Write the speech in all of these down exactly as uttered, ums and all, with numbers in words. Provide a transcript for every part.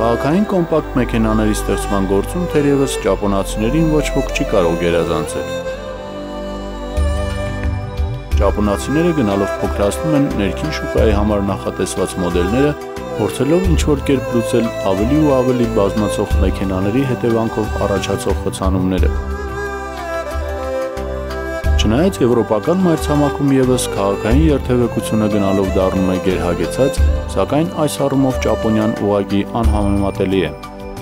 Քաղաքային կոմպակտ մեքենաների ստեղծման գործում թերևս ճապոնացիներին ոչ ոք չի կարող գերազանցել։ Ճապոնացիները գնալով փոքրացնում են ներքին շուկայի համար նախատեսված մոդելները, փորձելով ինչ-որ կերպ լուծել ավելի ու ավելի բազմացող մեքենաների հետևանքով առաջացող խցանումները։ Չնայած եվրոպական մայրցամաքում ևս քաղաքային երթևեկությունը գնալով դառնում է գերհագեցած, սակայն այս առումով Ճապոնիան ուղղակի անհամեմատելի է։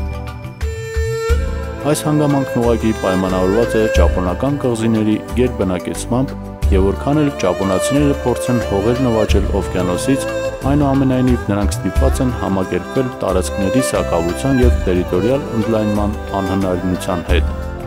Այս հանգամանքն ուղղակի պայմանավորված է ճապոնական կղզիների գերբնակեցմամբ, եւ որքան էլ ճապոնացիները փորձեն հողեր նվաճել օվկիանոսից, այնուամենայնիվ նրանք ստիպված են համակերպվել տարածքների սակավության եւ տերիտորիալ ընդլայնման անհնարինության հետ։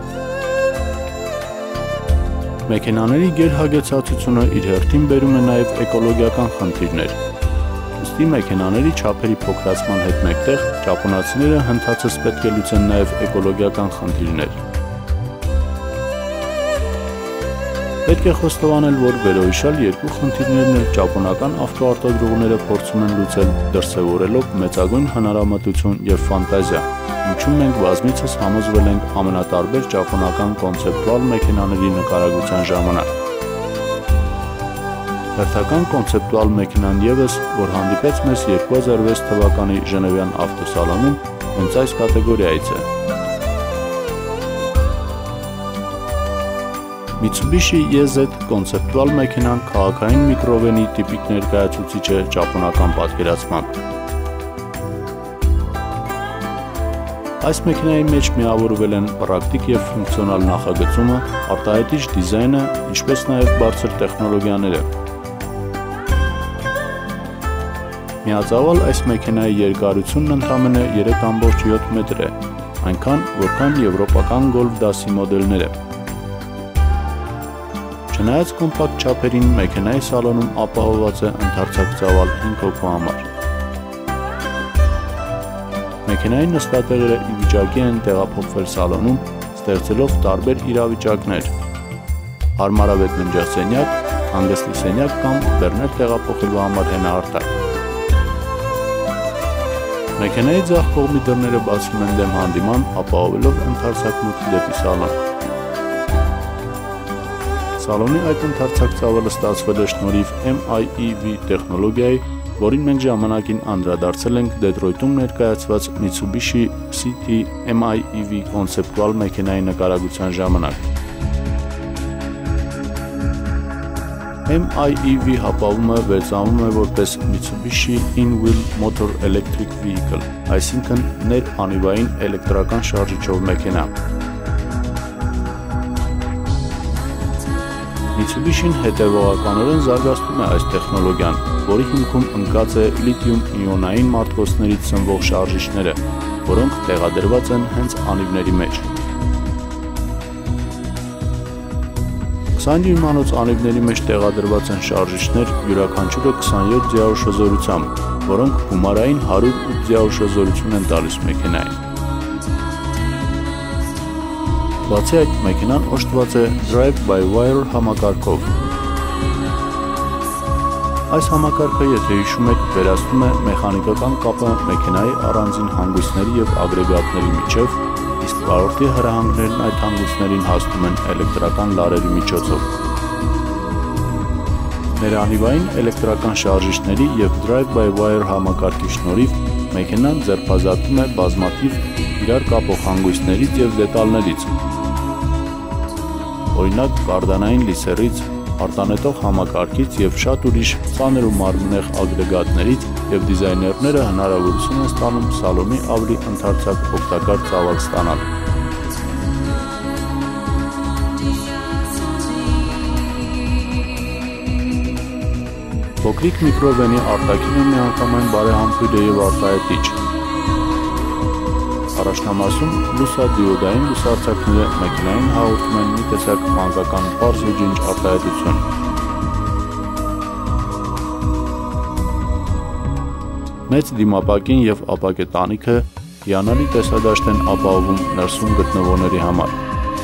Մեքենաների գերհագեցածությունը իր հերթին բերում է նաև էկոլոգիական խնդիրներ։ Ուստի մեքենաների չափերի փոքրացման հետ մեկտեղ ճապոնացիները հնդածս պետք է լուծեն նաև էկոլոգիական խնդիրներ։ Պետք է խոստովանել, որ վերոհիշյալ երկու խնդիրներն էլ ճապոնական ավտոարտադրողները փորձում են լուծել դրսևորելով մեծագույն հնարամտություն եւ ֆանտազիա, ինչում մենք բազմիցս համոզվել ենք ամենատարբեր ճապոնական կոնցեպտուալ մեքենաների նկարագրության ժամանակ։ Հերթական կոնցեպտուալ մեքենան ևս, որ հանդիպեց մեզ երկու հազար վեց թվականի Ժնևյան ավտոսալոնում, հենց այս կատեգորիայից է։ Mitsubishi E Z կոնցեպտուալ մեքենան քաղաքային միկրովենի տիպիկ ներկայացուցիչ է ճապոնական պատկերացմամբ։ Այս մեքենայի մեջ միավորվել են պրակտիկ եւ ֆունկցիոնալ նախագծումը, արտահայտիչ դիզայնը, ինչպես նաեւ բարձր տեխնոլոգիաները։ Միածավալ այս մեքենայի երկարությունն ընդամենը երեք կόμμα յոթ մետր է, այնքան, որքան եվրոպական Golf դասի մոդելները։ Չնայած կոմպակտ չափերին մեքենայի սալոնում ապահովված է ընդարձակ ծավալ հինգ հոգու համար։ Մեքենայի նստատեղերը ի վիճակի են տեղափոխվել սալոնում, ստեղծելով տարբեր իրավիճակներ՝ հարմարավետ ննջասենյակ, հանգստի սենյակ կամ բեռներ տեղափոխելու համար հենաարտակ։ Մեքենայի ձախ կողմի դռները բացվում են դեմ հանդիման, ապահովելով ընդարձակ մուտք դեպի սալոն։ Սալոնի այդ ընդարձակ ծավալը ստացվել է շնորհիվ M I E V տեխնոլոգիայի, որին մենք ժամանակին անդրադարձել ենք Դեթրոյթում ներկայացված Mitsubishi C T M I E V կոնցեպտուալ մեքենայի նկարագրության ժամանակ։ M I E V հապավումը վերծանվում է որպես Mitsubishi In-Wheel Motor Electric Vehicle, այսինքն ներանիվային էլեկտրական շարժիչով մեքենա։ Mitsubishi-ն հետևողականորեն զարգացնում է այս տեխնոլոգիան, որի հիմքում ընկած է լիթիում-իոնային մարտկոցներից սնվող շարժիչները, որոնք տեղադրված են հենց անիվների մեջ։ քսան դյույմանոց անիվների մեջ տեղադրված են շարժիչներ յուրաքանչյուրը քսանյոթ ձիավուր շոզորությամբ, որոնք գումարային հարյուր ութ ձիավուր շոզորություն են տալիս մեքենային։ Բացի այդ, մեքենան օժտված է Drive-by-Wire համակարգով։ Այս համակարգը, եթե հիշում եք, վերացնում է մեխանիկական կապը մեքենայի առանձին հանգույցների և ագրեգատների միջև, իսկ վարորդի հրահանգներն այդ հանգույցներին հասնում են էլեկտրական լարերի միջոցով։ Ներանիվային էլեկտրական շարժիչների և Drive-by-Wire համակարգի շնորհիվ մեքենան ձերբազատվում է բազմաթիվ իրար կապող հանգույցներից և դետալներից, օրինակ կարդանային լիսերից, արտանետող համակարգից և շատ ուրիշ ծանր ու մարմնեղ ագրեգատներից, և դիզայներները հնարավորություն են ստանում սալոնի ավելի ընդարձակ օգտակար ծավալ ստանալ։ Փոքրիկ միկրովենի արտաքինը միանգամայն բարեհամբույր է և արտահայտիչ։ Առաջնամասում լուսադիոդային լուսարձակները մեքենային հաղորդում են մի տեսակ մանկական պարզ ու ջինջ արտահայտություն։ Մեծ դիմապակին և ապակետանիքը հիանալի տեսադաշտ են ապահովում ներսում գտնվողների համար։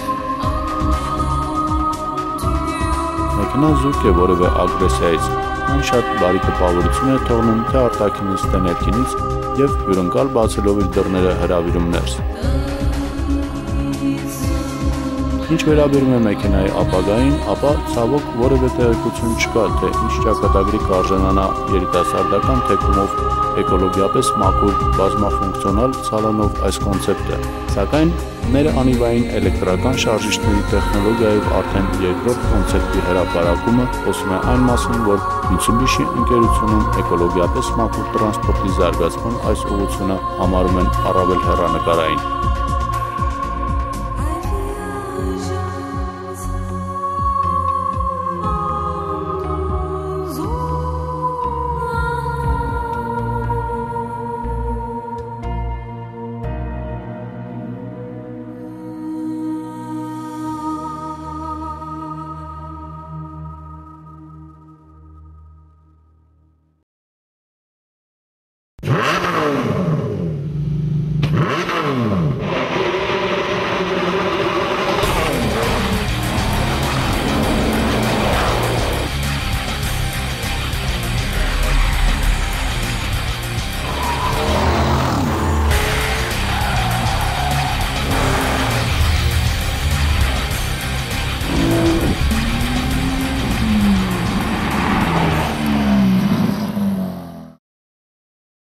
Մեքենան զուրկ է որևէ ագրեսիայից, այն շատ բարի տպավորություն է թողնում թե արտաքինից թե ներքինից, և հյուրընկալ բացելով իր դռները հրավիրում ներս։ Ինչ վերաբերում է մեքենայի ապագային, ապա ցավոք որևէ տեղեկություն չկա, թե ինչ ճակատագրի կարժանանա երիտասարդական թեկումով էկոլոգիապես մաքուր բազմաֆունկցիոնալ սալոնով այս կոնցեպտը, սակայն ներանիվային էլեկտրական շարժիչների տեխնոլոգիայով արդեն երկրորդ կոնցեպտի հրապարակումը խոսում է այն մասին, որ Mitsubishi ընկերությունում էկոլոգիապես մաքուր տրանսպորտի զարգացման այս ուղղությունը համարում են առավել հեռանկարային։